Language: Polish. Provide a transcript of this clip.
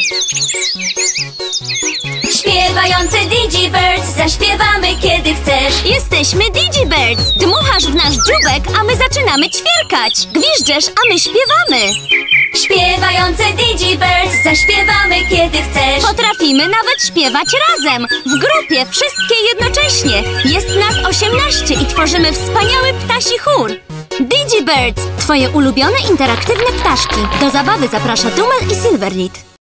Śpiewający Digibirds, zaśpiewamy kiedy chcesz. Jesteśmy Digibirds. Dmuchasz w nasz dzióbek, a my zaczynamy ćwierkać. Gwiżdżesz, a my śpiewamy. Śpiewający Digibirds, zaśpiewamy kiedy chcesz. Potrafimy nawet śpiewać razem. W grupie, wszystkie jednocześnie. Jest nas 18 i tworzymy wspaniały ptasi chór. Digibirds, twoje ulubione interaktywne ptaszki. Do zabawy zaprasza Dumel i Silverlit.